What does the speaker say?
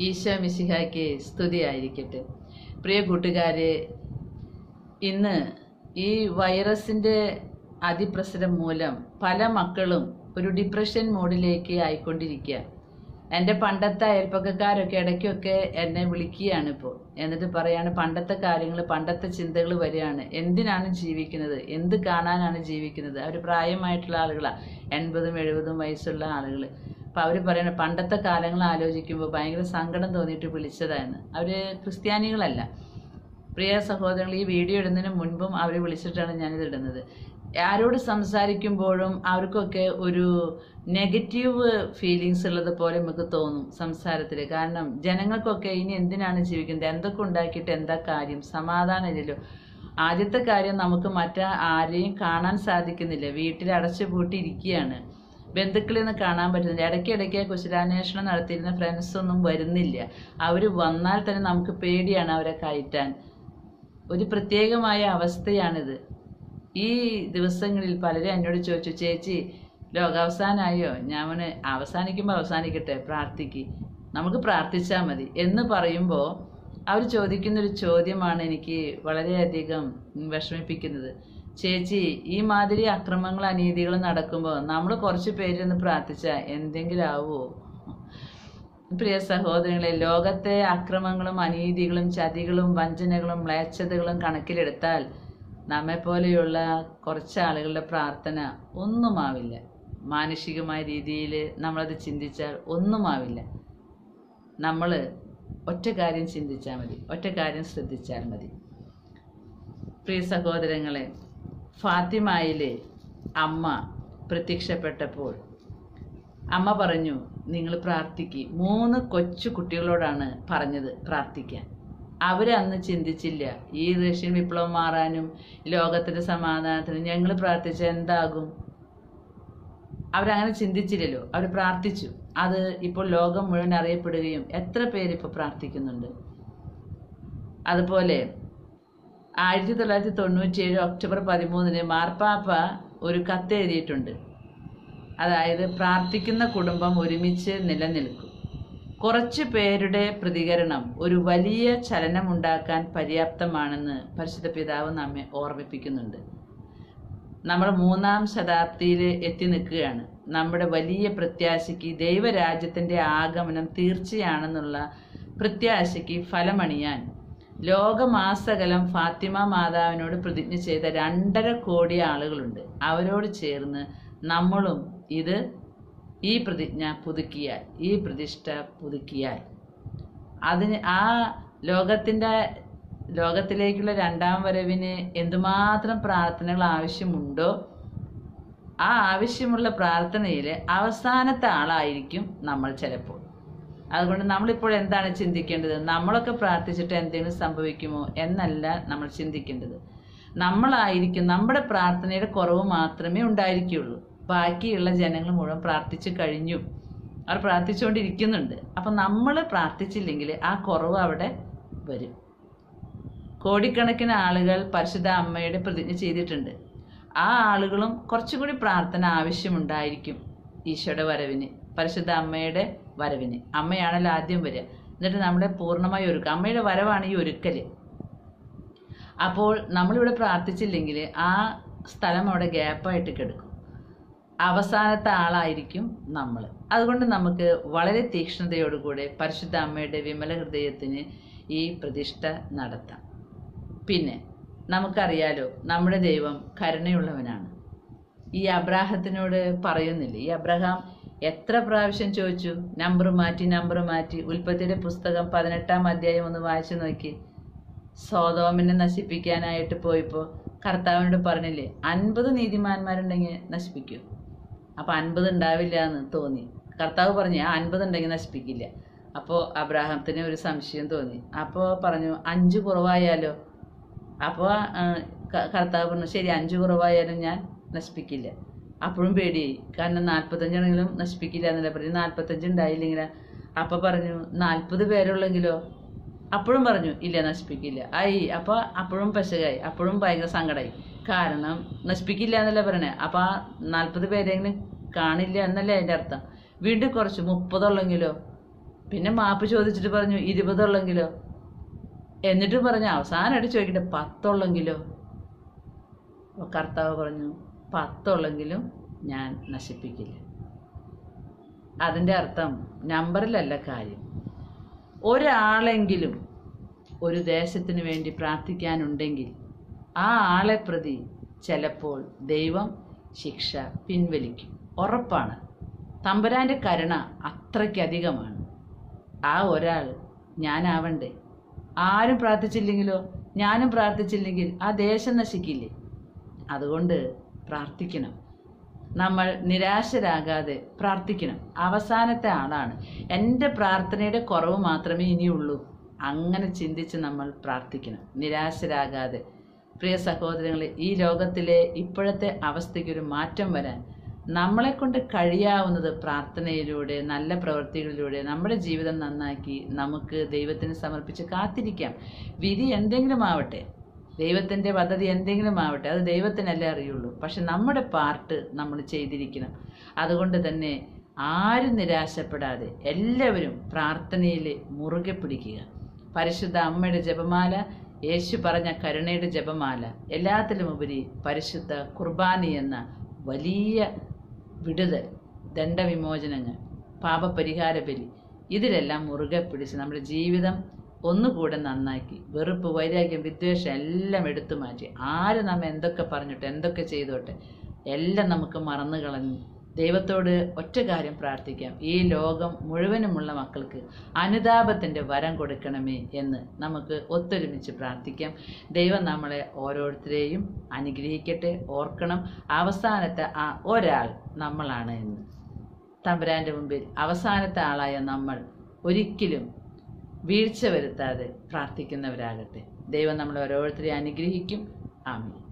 ഈശോ മിശിഹായ്ക്ക് സ്തുതിയായിരിക്കട്ടെ. പ്രിയ കൂട്ടുകാരെ, ഇന്ന് ഈ വൈറസിൻ്റെ അതിപ്രസരം മൂലം പല മക്കളും ഒരു ഡിപ്രഷൻ മോഡിലേക്ക് ആയിക്കൊണ്ടിരിക്കുക. എൻ്റെ പണ്ടത്തെ അയൽപ്പക്കക്കാരൊക്കെ ഇടയ്ക്കൊക്കെ എന്നെ വിളിക്കുകയാണ് ഇപ്പോൾ. എന്നിട്ട് പറയാണ് പണ്ടത്തെ കാര്യങ്ങൾ, പണ്ടത്തെ ചിന്തകൾ വരികയാണ്. എന്തിനാണ് ജീവിക്കുന്നത്, എന്ത് കാണാനാണ് ജീവിക്കുന്നത്? അവർ പ്രായമായിട്ടുള്ള ആളുകളാണ്, 80ഉം 70ഉം വയസ്സുള്ള ആളുകൾ. അപ്പോൾ അവർ പറയുന്നത് പണ്ടത്തെ കാലങ്ങൾ ആലോചിക്കുമ്പോൾ ഭയങ്കര സങ്കടം തോന്നിയിട്ട് വിളിച്ചതാണ്. അവർ ക്രിസ്ത്യാനികളല്ല. പ്രിയ സഹോദരങ്ങൾ, ഈ വീഡിയോ ഇടുന്നതിന് മുൻപും അവർ വിളിച്ചിട്ടാണ് ഞാനിത് ഇടുന്നത്. ആരോട് സംസാരിക്കുമ്പോഴും അവർക്കൊക്കെ ഒരു നെഗറ്റീവ് ഫീലിങ്സ് ഉള്ളത് പോലെ നമുക്ക് തോന്നും സംസാരത്തിൽ. കാരണം ജനങ്ങൾക്കൊക്കെ ഇനി എന്തിനാണ് ജീവിക്കുന്നത്, എന്തൊക്കെ ഉണ്ടാക്കിയിട്ട് എന്താ കാര്യം, സമാധാനമില്ലല്ലോ. ആദ്യത്തെ കാര്യം, നമുക്ക് ആരെയും കാണാൻ സാധിക്കുന്നില്ല, വീട്ടിൽ അടച്ചു പൂട്ടി ഇരിക്കുകയാണ്, ബന്ധുക്കളെയൊന്നും കാണാൻ പറ്റുന്നില്ല. ഇടയ്ക്കിടയ്ക്ക് കുശലാന്വേഷണം നടത്തിയിരുന്ന ഫ്രണ്ട്സൊന്നും വരുന്നില്ല. അവർ വന്നാൽ തന്നെ നമുക്ക് പേടിയാണ് അവരെ കയറ്റാൻ. ഒരു പ്രത്യേകമായ അവസ്ഥയാണിത്. ഈ ദിവസങ്ങളിൽ പലരും എന്നോട് ചോദിച്ചു, ചേച്ചി ലോകാവസാനമായോ? ഞാൻ അവസാനിക്കുമ്പോൾ അവസാനിക്കട്ടെ, നമുക്ക് പ്രാർത്ഥിച്ചാൽ മതി എന്ന് പറയുമ്പോൾ അവർ ചോദിക്കുന്നൊരു ചോദ്യമാണ് എനിക്ക് വളരെയധികം വിഷമിപ്പിക്കുന്നത്. ചേച്ചി, ഈ മാതിരി അക്രമങ്ങളും അനീതികളും നടക്കുമ്പോൾ നമ്മൾ കുറച്ച് പേരൊന്ന് പ്രാർത്ഥിച്ചാൽ എന്തെങ്കിലും ആവുമോ? പ്രിയ സഹോദരങ്ങളെ, ലോകത്തെ അക്രമങ്ങളും അനീതികളും ചതികളും വഞ്ചനകളും മ്ലേച്ഛതകളും കണക്കിലെടുത്താൽ നമ്മെപ്പോലെയുള്ള കുറച്ച് ആളുകളുടെ പ്രാർത്ഥന ഒന്നുമാവില്ല. മാനുഷികമായ രീതിയിൽ നമ്മളത് ചിന്തിച്ചാൽ ഒന്നുമാവില്ല. നമ്മൾ ഒറ്റ കാര്യം ചിന്തിച്ചാൽ മതി, ഒറ്റ കാര്യം ശ്രദ്ധിച്ചാൽ മതി. പ്രിയ സഹോദരങ്ങളെ, ഫാത്തിമയിലെ അമ്മ പ്രത്യക്ഷപ്പെട്ടപ്പോൾ അമ്മ പറഞ്ഞു, നിങ്ങൾ പ്രാർത്ഥിക്കുക. 3 കൊച്ചു കുട്ടികളോടാണ് പറഞ്ഞത് പ്രാർത്ഥിക്കാൻ. അവരന്ന് ചിന്തിച്ചില്ല ഈ റഷ്യൻ വിപ്ലവം മാറാനും ലോകത്തിൻ്റെ സമാധാനത്തിനും ഞങ്ങൾ പ്രാർത്ഥിച്ചാൽ എന്താകും. അവരങ്ങനെ ചിന്തിച്ചില്ലല്ലോ, അവർ പ്രാർത്ഥിച്ചു. അത് ഇപ്പോൾ ലോകം മുഴുവൻ അറിയപ്പെടുകയും എത്ര പേരിപ്പോൾ പ്രാർത്ഥിക്കുന്നുണ്ട്. അതുപോലെ 1997 ഒക്ടോബർ 13 മാർപ്പാപ്പ ഒരു കത്ത് എഴുതിയിട്ടുണ്ട്. അതായത് പ്രാർത്ഥിക്കുന്ന കുടുംബം ഒരുമിച്ച് നിലനിൽക്കും. കുറച്ച് പേരുടെ പ്രതികരണം ഒരു വലിയ ചലനമുണ്ടാക്കാൻ പര്യാപ്തമാണെന്ന് പരിശുദ്ധ പിതാവ് നമ്മെ ഓർമ്മിപ്പിക്കുന്നുണ്ട്. നമ്മൾ 3-ാം ശതാബ്ദിയിൽ എത്തി നിൽക്കുകയാണ്. നമ്മുടെ വലിയ പ്രത്യാശയ്ക്ക്, ദൈവരാജ്യത്തിൻ്റെ ആഗമനം തീർച്ചയാണെന്നുള്ള പ്രത്യാശയ്ക്ക് ഫലമണിയാൻ ലോകമാസകലം ഫാത്തിമ മാതാവിനോട് പ്രതിജ്ഞ ചെയ്ത 2.5 കോടി ആളുകളുണ്ട്. അവരോട് ചേർന്ന് നമ്മളും ഈ പ്രതിജ്ഞ പുതുക്കിയാൽ, ഈ പ്രതിഷ്ഠ പുതുക്കിയാൽ, അതിന് ആ ലോകത്തിലേക്കുള്ള 2ാം വരവിന് എന്തുമാത്രം പ്രാർത്ഥനകൾ ആവശ്യമുണ്ടോ ആ ആവശ്യമുള്ള പ്രാർത്ഥനയിൽ അവസാനത്തെ ആളായിരിക്കും നമ്മൾ ചിലപ്പോൾ. അതുകൊണ്ട് നമ്മളിപ്പോൾ എന്താണ് ചിന്തിക്കേണ്ടത്? നമ്മളൊക്കെ പ്രാർത്ഥിച്ചിട്ട് എന്തെങ്കിലും സംഭവിക്കുമോ എന്നല്ല നമ്മൾ ചിന്തിക്കേണ്ടത്. നമ്മളായിരിക്കും, നമ്മുടെ പ്രാർത്ഥനയുടെ കുറവ് മാത്രമേ ഉണ്ടായിരിക്കുകയുള്ളൂ. ബാക്കിയുള്ള ജനങ്ങൾ മുഴുവൻ പ്രാർത്ഥിച്ചു കഴിഞ്ഞു, അവർ പ്രാർത്ഥിച്ചുകൊണ്ടിരിക്കുന്നുണ്ട്. അപ്പം നമ്മൾ പ്രാർത്ഥിച്ചില്ലെങ്കിൽ ആ കുറവ് അവിടെ വരും. കോടിക്കണക്കിന് ആളുകൾ പരിശുദ്ധ അമ്മയുടെ പ്രതിജ്ഞ ചെയ്തിട്ടുണ്ട്. ആ ആളുകളും കുറച്ചും കൂടി പ്രാർത്ഥന ആവശ്യമുണ്ടായിരിക്കും ഈശോയുടെ വരവിന്, പരിശുദ്ധ അമ്മയുടെ വരവിന്. അമ്മയാണല്ലോ ആദ്യം വരിക, എന്നിട്ട് നമ്മളെ പൂർണ്ണമായി ഒരുക്കുക. അമ്മയുടെ വരവാണ് ഈ ഒരുക്കൽ. അപ്പോൾ നമ്മളിവിടെ പ്രാർത്ഥിച്ചില്ലെങ്കിൽ ആ സ്ഥലം അവിടെ ഗ്യാപ്പായിട്ട് കിടക്കും. അവസാനത്തെ ആളായിരിക്കും നമ്മൾ. അതുകൊണ്ട് നമുക്ക് വളരെ തീക്ഷ്ണതയോടുകൂടെ പരിശുദ്ധ അമ്മയുടെ വിമല ഹൃദയത്തിന് ഈ പ്രതിഷ്ഠ നടത്താം. പിന്നെ നമുക്കറിയാലോ, നമ്മുടെ ദൈവം കരുണയുള്ളവനാണ്. ഈ അബ്രാഹത്തിനോട് പറയുന്നില്ല, ഈ അബ്രഹാം എത്ര പ്രാവശ്യം ചോദിച്ചു, നമ്പർ മാറ്റി. ഉൽപ്പത്തിയുടെ പുസ്തകം 18-ാം അധ്യായം ഒന്ന് വായിച്ചു നോക്കി. സോദോമിനെ നശിപ്പിക്കാനായിട്ട് പോയപ്പോൾ കർത്താവിനോട് പറഞ്ഞില്ലേ, 50 നീതിമാന്മാരുണ്ടെങ്കിൽ നശിപ്പിക്കൂ. അപ്പോൾ 50 ഉണ്ടാവില്ല എന്ന് തോന്നി. കർത്താവ് പറഞ്ഞു 50 ഉണ്ടെങ്കിൽ നശിപ്പിക്കില്ല. അപ്പോൾ അബ്രാഹത്തിന് ഒരു സംശയം തോന്നി. അപ്പോൾ പറഞ്ഞു 5 കുറവായാലോ? അപ്പോൾ കർത്താവ് പറഞ്ഞു ശരി, 5 കുറവായാലും ഞാൻ നശിപ്പിക്കില്ല. അപ്പോഴും പേടിയായി, കാരണം 45 ആണെങ്കിലും നശിപ്പിക്കില്ല എന്നല്ല പറഞ്ഞു. 45 ഉണ്ടായില്ലെങ്കിൽ അപ്പോൾ പറഞ്ഞു 40 പേരുള്ളെങ്കിലോ? അപ്പോഴും പറഞ്ഞു ഇല്ല, നശിപ്പിക്കില്ല. അപ്പോൾ അപ്പോഴും പെശകായി, അപ്പോഴും ഭയങ്കര സങ്കടമായി. കാരണം നശിപ്പിക്കില്ല എന്നല്ല പറയണേ. അപ്പോൾ 40 പേരെങ്കിലും കാണില്ല എന്നല്ലേ അതിൻ്റെ അർത്ഥം. വീണ്ടും കുറച്ച് 30 ഉള്ളെങ്കിലോ? പിന്നെ മാപ്പ് ചോദിച്ചിട്ട് പറഞ്ഞു 20 ഉള്ളെങ്കിലോ? എന്നിട്ടും പറഞ്ഞു അവസാനമായിട്ട് ചോദിക്കട്ടെ 10 ഉള്ളെങ്കിലോ? കർത്താവ് പറഞ്ഞു 10 ഉള്ളെങ്കിലും ഞാൻ നശിപ്പിക്കില്ല. അതിൻ്റെ അർത്ഥം നമ്പറിലല്ല കാര്യം. ഒരാളെങ്കിലും ഒരു ദേശത്തിന് വേണ്ടി പ്രാർത്ഥിക്കാനുണ്ടെങ്കിൽ ആ ആളെ പ്രതി ചിലപ്പോൾ ദൈവം ശിക്ഷ പിൻവലിക്കും. ഉറപ്പാണ്. തമ്പുരാൻ്റെ കരുണ അത്രയ്ക്കധികമാണ്. ആ ഒരാൾ ഞാനാവണ്ടേ? ആരും പ്രാർത്ഥിച്ചില്ലെങ്കിലോ? ഞാനും പ്രാർത്ഥിച്ചില്ലെങ്കിൽ ആ ദേശം നശിക്കില്ലേ? അതുകൊണ്ട് പ്രാർത്ഥിക്കണം. നമ്മൾ നിരാശരാകാതെ പ്രാർത്ഥിക്കണം. അവസാനത്തെ ആളാണ്. എൻ്റെ പ്രാർത്ഥനയുടെ കുറവ് മാത്രമേ ഇനിയുള്ളൂ. അങ്ങനെ ചിന്തിച്ച് നമ്മൾ പ്രാർത്ഥിക്കണം, നിരാശരാകാതെ. പ്രിയ സഹോദരങ്ങളെ, ഈ ലോകത്തിലെ ഇപ്പോഴത്തെ അവസ്ഥയ്ക്കൊരു മാറ്റം വരാൻ നമ്മളെക്കൊണ്ട് കഴിയാവുന്നത് പ്രാർത്ഥനയിലൂടെ, നല്ല പ്രവൃത്തികളിലൂടെ നമ്മുടെ ജീവിതം നന്നാക്കി നമുക്ക് ദൈവത്തിന് സമർപ്പിച്ച് കാത്തിരിക്കാം. വിധി എന്തെങ്കിലും ആവട്ടെ, ദൈവത്തിൻ്റെ പദ്ധതി എന്തെങ്കിലും ആവട്ടെ, അത് ദൈവത്തിനല്ലേ അറിയുള്ളൂ. പക്ഷെ നമ്മുടെ പാർട്ട് നമ്മൾ ചെയ്തിരിക്കണം. അതുകൊണ്ട് തന്നെ ആരും നിരാശപ്പെടാതെ എല്ലാവരും പ്രാർത്ഥനയിൽ മുറുകെ പിടിക്കുക. പരിശുദ്ധ അമ്മയുടെ ജപമാല, യേശു പറഞ്ഞ കരുണയുടെ ജപമാല, എല്ലാത്തിലുമുപരി പരിശുദ്ധ കുർബാന എന്ന വലിയ വിടുതൽ, ദണ്ഡവിമോചനങ്ങൾ, പാപപരിഹാര ബലി, ഇതിലെല്ലാം മുറുകെ പിടിച്ച് നമ്മുടെ ജീവിതം ഒന്നുകൂടെ നന്നാക്കി വെറുപ്പ്, വൈരാഗ്യം, വിദ്വേഷം എല്ലാം എടുത്തു മാറ്റി, ആര് നമ്മെ എന്തൊക്കെ പറഞ്ഞിട്ട് എന്തൊക്കെ ചെയ്തോട്ടെ എല്ലാം നമുക്ക് മറന്നു കളഞ്ഞ് ദൈവത്തോട് ഒറ്റ കാര്യം പ്രാർത്ഥിക്കാം. ഈ ലോകം മുഴുവനുമുള്ള മക്കൾക്ക് അനുതാപത്തിൻ്റെ വരം കൊടുക്കണമേ എന്ന് നമുക്ക് ഒത്തൊരുമിച്ച് പ്രാർത്ഥിക്കാം. ദൈവം നമ്മളെ ഓരോരുത്തരെയും അനുഗ്രഹിക്കട്ടെ. ഓർക്കണം, അവസാനത്തെ ആ ഒരാൾ നമ്മളാണ് എന്ന്. തമ്പുരാൻ്റെ മുമ്പിൽ അവസാനത്തെ ആളായ നമ്മൾ ഒരിക്കലും വീഴ്ച വരുത്താതെ പ്രാർത്ഥിക്കുന്നവരാകട്ടെ. ദൈവം നമ്മളെ ഓരോരുത്തരെയും അനുഗ്രഹിക്കും. ആമേൻ.